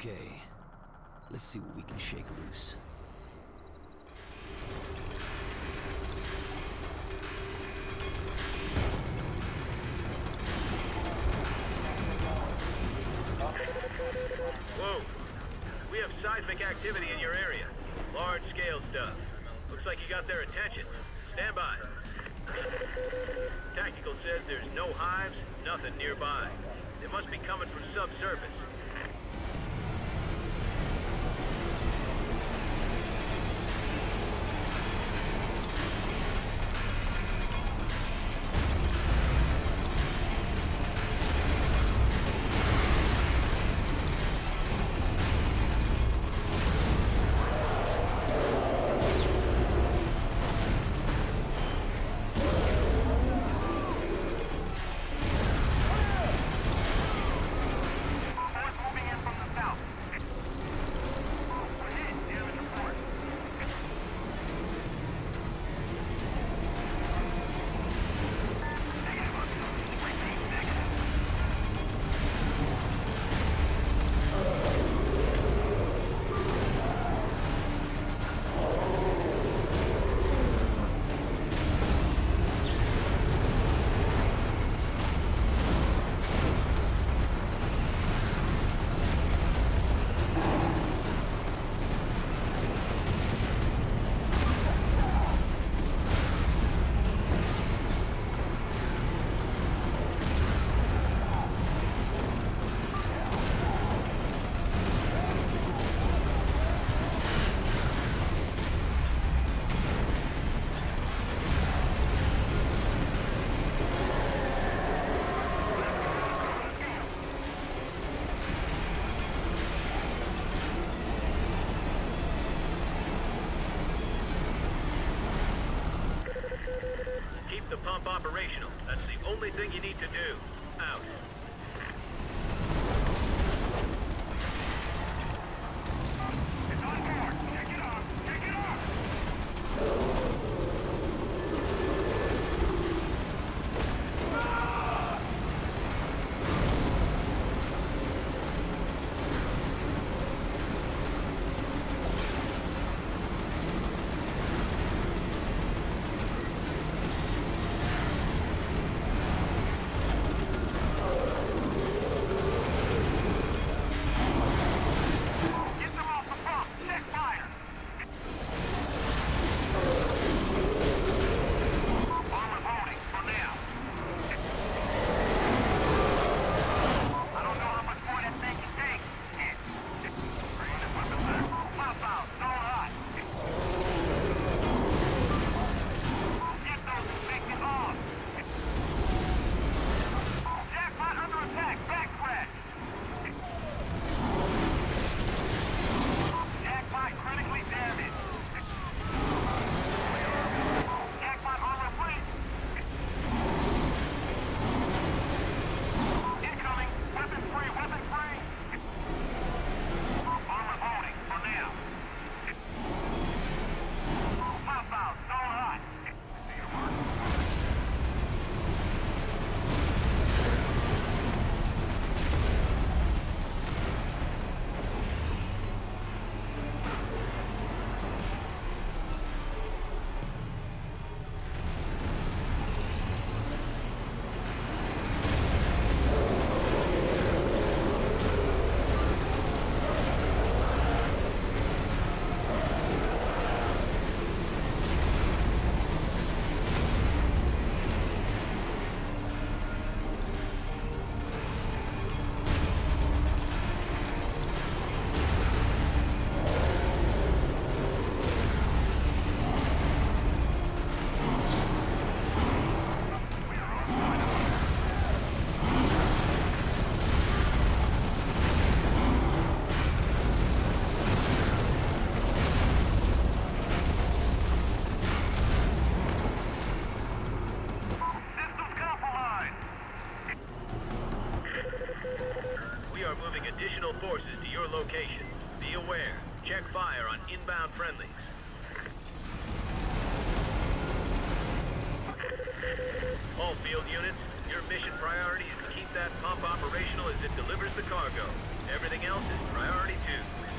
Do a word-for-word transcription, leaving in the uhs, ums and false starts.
Okay, let's see what we can shake loose. Whoa! We have seismic activity in your area. Large-scale stuff. Looks like you got their attention. Stand by. Tactical says there's no hives, nothing nearby. They must be coming from subsurface. The pump operational. That's the only thing you need to do. Out. It's on board. Check it off. Check it off. Additional forces to your location. Be aware. Check fire on inbound friendlies. All field units, your mission priority is to keep that pump operational as it delivers the cargo. Everything else is priority two.